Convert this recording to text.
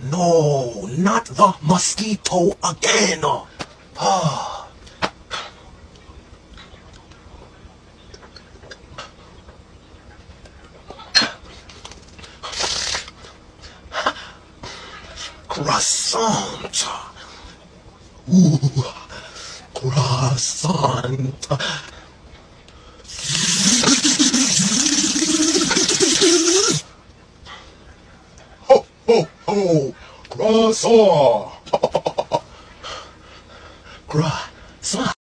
No, not the mosquito again. Ah. Croissant. Ooh, croissant. Ho, ho, ho, croissant.